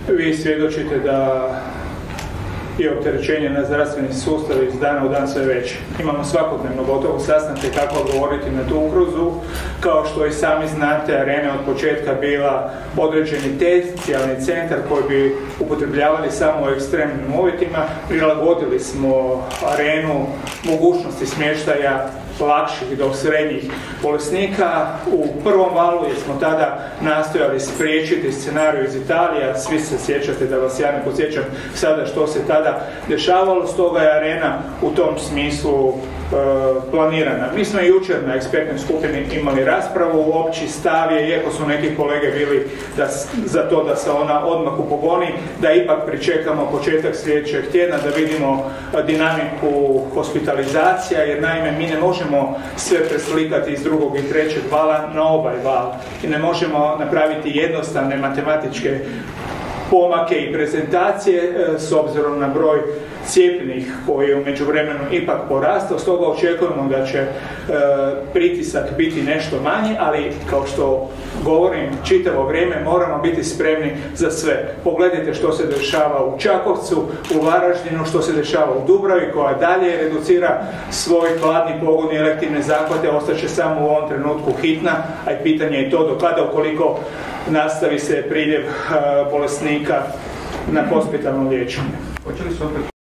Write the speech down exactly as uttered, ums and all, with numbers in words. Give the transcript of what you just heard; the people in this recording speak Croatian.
vi svjedočite da je opterećenje na zdravstveni sustav iz dana u dan sve veće. Imamo svakodnevno gotovo sastanke kako odgovoriti na tu ugrozu. Kao što i sami znate, Arena od početka bila određeni tercijalni centar koji bi upotrebljavali samo u ekstremnim uvjetima. Prilagodili smo Arenu mogućnosti smještaja lakših do srednjih bolesnika. U prvom valu jer smo tada nastojali spriječiti scenariju iz Italije, svi se sjećate, da vas ja ne podsjećam sada što se tada dešavalo, stoga je Arena u tom smislu e, planirana. Mi smo i jučer na ekspertnoj skupini imali raspravu, opći stav je, iako su neki kolege bili da, za to da se ona odmah upogoni, da ipak pričekamo početak sljedećeg tjedna, da vidimo dinamiku hospitalizacija, jer naime mi ne možemo sve preslikati iz drugog i trećeg vala na ovaj val i ne možemo napraviti jednostavne matematičke pomake i prezentacije s obzirom na broj cijepljenih koji je u međuvremenu ipak porastao, stoga očekujemo da će e, pritisak biti nešto manji, ali kao što govorim čitavo vrijeme moramo biti spremni za sve. Pogledajte što se dešava u Čakovcu, u Varaždinu, što se dešava u Dubravi koja dalje reducira svoj hladni pogon i elektivne zahvate, ostaće samo u ovom trenutku hitna, a i pitanje je to do kada ukoliko nastavi se priljev e, bolesnika na hospitalno liječenje.